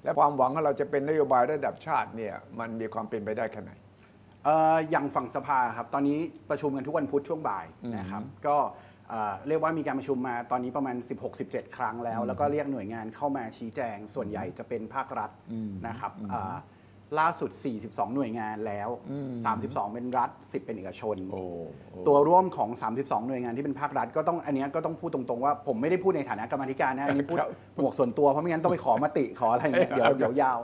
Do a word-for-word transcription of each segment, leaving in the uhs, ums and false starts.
และความหวังว่าเราจะเป็นนโยบายระดับชาติเนี่ยมันมีความเป็นไปได้แค่ไหนอย่างฝั่งสภาครับตอนนี้ประชุมกันทุกวันพุธช่วงบ่ายนะครับก็เรียกว่ามีการประชุมมาตอนนี้ประมาณ สิบหก สิบเจ็ด ครั้งแล้วแล้วก็เรียกหน่วยงานเข้ามาชี้แจงส่วนใหญ่จะเป็นภาครัฐนะครับล่าสุดสี่สิบสองหน่วยงานแล้วสามสิบสองเป็นรัฐสิบเป็นเอกชนตัวร่วมของสามสิบสองหน่วยงานที่เป็นภาครัฐก็ต้องอันนี้ก็ต้องพูดตรงๆว่าผมไม่ได้พูดในฐานะกรรมธิการนะอันนี้พูดหมวกส่วนตัวเพราะไม่งั้นต้องไปขอมติขออะไรเงี้ยเดี๋ยวเดี๋ยวยาว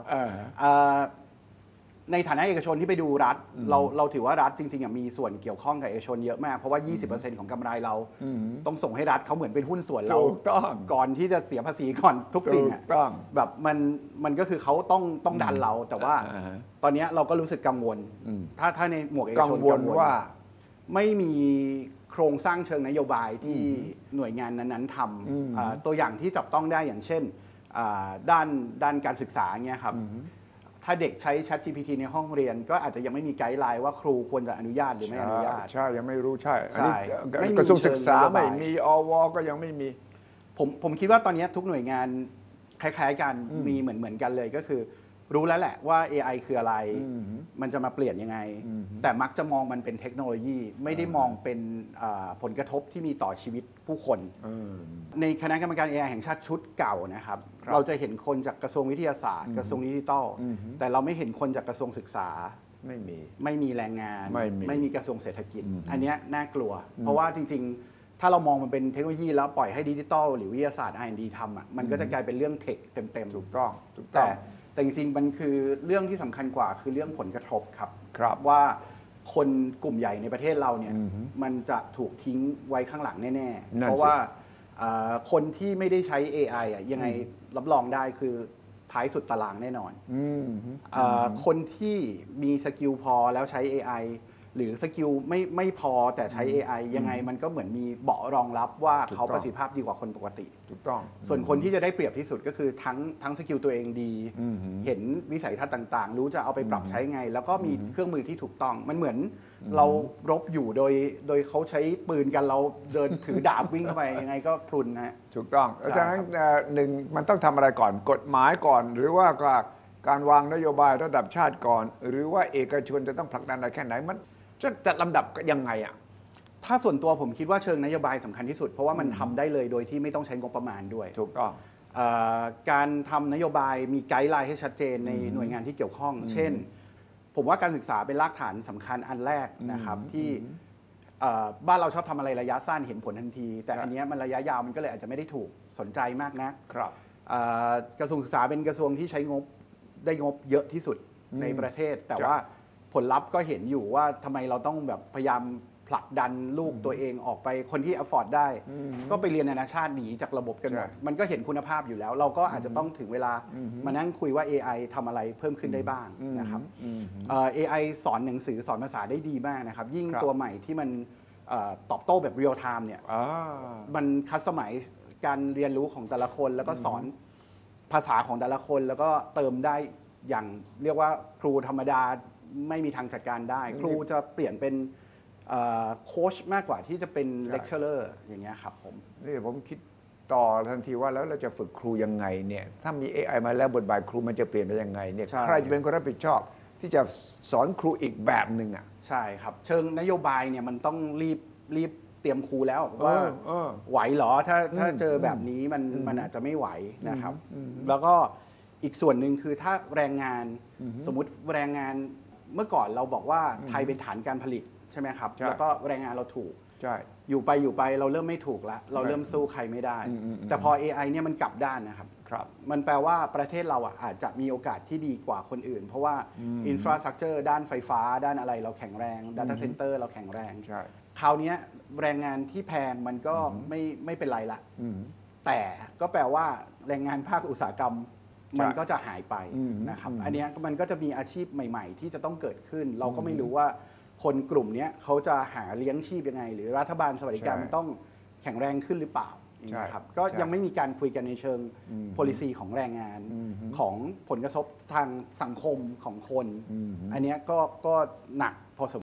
ในฐานะเอกชนที่ไปดูรัฐเราเราถือว่ารัฐจริงๆมีส่วนเกี่ยวข้องกับเอกชนเยอะมากเพราะว่า ยี่สิบเปอร์เซ็นต์ ของกำไรเราต้องส่งให้รัฐเขาเหมือนเป็นหุ้นส่วนเราก่อนที่จะเสียภาษีก่อนทุกสิ่งอ่ะแบบมันมันก็คือเขาต้องต้องดันเราแต่ว่าตอนนี้เราก็รู้สึกกังวลถ้าถ้าในหมวกเอกชนกังวลว่าไม่มีโครงสร้างเชิงนโยบายที่หน่วยงานนั้นๆทำตัวอย่างที่จับต้องได้อย่างเช่นด้านด้านการศึกษาเงี้ยครับถ้าเด็กใช้ ChatGPT ในห้องเรียนก็อาจจะยังไม่มีไกด์ไลน์ว่าครูควรจะอนุญาตหรือไม่อนุญาตใช่ยังไม่รู้ใช่อันนี้กระทรวงศึกษาไม่มีอวก็ยังไม่มีผมผมคิดว่าตอนนี้ทุกหน่วยงานคล้ายๆกันมีเหมือนเหมือนกันเลยก็คือรู้แล้วแหละว่า เอ ไอ คืออะไรมันจะมาเปลี่ยนยังไงแต่มักจะมองมันเป็นเทคโนโลยีไม่ได้มองเป็นผลกระทบที่มีต่อชีวิตผู้คนในคณะกรรมการ เอ ไอ แห่งชาติชุดเก่านะครับเราจะเห็นคนจากกระทรวงวิทยาศาสตร์กระทรวงดิจิทัลแต่เราไม่เห็นคนจากกระทรวงศึกษาไม่มีไม่มีแรงงานไม่มีไม่มีกระทรวงเศรษฐกิจอันนี้น่ากลัวเพราะว่าจริงๆถ้าเรามองมันเป็นเทคโนโลยีแล้วปล่อยให้ดิจิทัลหรือวิทยาศาสตร์ อาร์ แอนด์ ดี ทำอ่ะมันก็จะกลายเป็นเรื่องเทคเต็มๆถูกต้องถูกต้องแต่จริงๆมันคือเรื่องที่สำคัญกว่าคือเรื่องผลกระทบครับครับว่าคนกลุ่มใหญ่ในประเทศเราเนี่ยมันจะถูกทิ้งไว้ข้างหลังแน่ๆเพราะว่าคนที่ไม่ได้ใช้ เอ ไอ อ่ะยังไงรับรองได้คือท้ายสุดตารางแน่นอนคนที่มีสกิลพอแล้วใช้ เอ ไอ หรือสกิลไม่ไม่พอแต่ใช้ เอ ไอ ยังไงมันก็เหมือนมีเบาะรองรับว่าเขาประสิทธิภาพดีกว่าคนปกติถูกต้องส่วนคนที่จะได้เปรียบที่สุดก็คือทั้งทั้งสกิลตัวเองดีเห็นวิสัยทัศน์ต่างๆรู้จะเอาไปปรับใช้ไงแล้วก็มีเครื่องมือที่ถูกต้องมันเหมือนเรารบอยู่โดยโดยเขาใช้ปืนกันเราเดินถือดาบวิ่งเข้าไปยังไงก็พรุนนะถูกต้องเพราะฉะนั้นหนึ่งมันต้องทำอะไรก่อนกฎหมายก่อนหรือว่าการวางนโยบายระดับชาติก่อนหรือว่าเอกชนจะต้องผลักดันอะไรแค่ไหนมันจะจัดลำดับยังไงอ่ะถ้าส่วนตัวผมคิดว่าเชิงนโยบายสำคัญที่สุดเพราะว่ามันทำได้เลยโดยที่ไม่ต้องใช้งบประมาณด้วยถูกต้องการทำนโยบายมีไกด์ไลน์ให้ชัดเจนในหน่วยงานที่เกี่ยวข้องเช่นผมว่าการศึกษาเป็นรากฐานสำคัญอันแรกนะครับที่บ้านเราชอบทำอะไรระยะสั้นเห็นผลทันทีแต่อันนี้มันระยะยาวมันก็เลยอาจจะไม่ได้ถูกสนใจมากนะครับกระทรวงศึกษาเป็นกระทรวงที่ใช้งบได้งบเยอะที่สุดในประเทศแต่ว่าผลลัพธ์ก็เห็นอยู่ว่าทำไมเราต้องแบบพยายามผลักดันลูกตัวเองออกไปคนที่ afford ได้ก็ไปเรียนนานาชาติหนีจากระบบกันหมดมันก็เห็นคุณภาพอยู่แล้วเราก็อาจจะต้องถึงเวลามานั่งคุยว่า เอ ไอ ทำอะไรเพิ่มขึ้นได้บ้างนะครับ เอ ไอ สอนหนังสือสอนภาษาได้ดีมากนะครับยิ่งตัวใหม่ที่มันตอบโต้แบบ real time เนี่ยมันคัสตอมไมซ์การเรียนรู้ของแต่ละคนแล้วก็สอนภาษาของแต่ละคนแล้วก็เติมได้อย่างเรียกว่าครูธรรมดาไม่มีทางจัดการได้ครูจะเปลี่ยนเป็นโค้ชมากกว่าที่จะเป็นเลคเชอร์อย่างเงี้ยครับผมนี่ผมคิดต่อทันทีว่าแล้วเราจะฝึกครูยังไงเนี่ยถ้ามี เอ ไอ มาแล้วบทบาทครูมันจะเปลี่ยนไปยังไงเนี่ยใครจะเป็นคนรับผิดชอบที่จะสอนครูอีกแบบหนึ่งอ่ะใช่ครับเชิงนโยบายเนี่ยมันต้องรีบรีบเตรียมครูแล้วว่าไหวเหรอถ้าถ้าเจอแบบนี้มันมันอาจจะไม่ไหวนะครับแล้วก็อีกส่วนหนึ่งคือถ้าแรงงานสมมุติแรงงานเมื่อก่อนเราบอกว่าไทยเป็นฐานการผลิตใช่ไหมครับแล้วก็แรงงานเราถูกใช่อยู่ไปอยู่ไปเราเริ่มไม่ถูกแล้วเราเริ่มสู้ใครไม่ได้แต่พอ เอ ไอ เนี่ยมันกลับด้านนะครับมันแปลว่าประเทศเราอ่ะอาจจะมีโอกาสที่ดีกว่าคนอื่นเพราะว่าอินฟราสตรัคเจอร์ด้านไฟฟ้าด้านอะไรเราแข็งแรง Data Center เราแข็งแรงคราวนี้แรงงานที่แพงมันก็ไม่ไม่เป็นไรละแต่ก็แปลว่าแรงงานภาคอุตสาหกรรมมันก็จะหายไปนะครับอันนี้มันก็จะมีอาชีพใหม่ๆที่จะต้องเกิดขึ้นเราก็ไม่รู้ว่าคนกลุ่มนี้เขาจะหาเลี้ยงชีพยังไงหรือรัฐบาลสวัสดิการมันต้องแข็งแรงขึ้นหรือเปล่านะครับก็ยังไม่มีการคุยกันในเชิง policy ของแรงงานของผลกระทบทางสังคมของคนอันนี้ก็ก็หนักพอสม